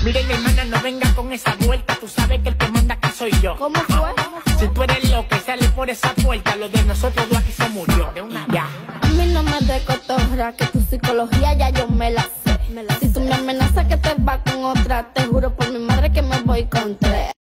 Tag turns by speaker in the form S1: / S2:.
S1: Mire, mi hermana, no venga con esa vuelta. Tú sabes que el que manda aquí soy yo.
S2: ¿Cómo fue?
S1: Si tú eres loca y sales por esa puerta, lo de nosotros dos aquí se murió. Ya.
S2: A mí no me de cotorra, que tu psicología ya yo me la sé. Si tú me amenazas que te vas con otra, te juro por mi madre que me voy con tres.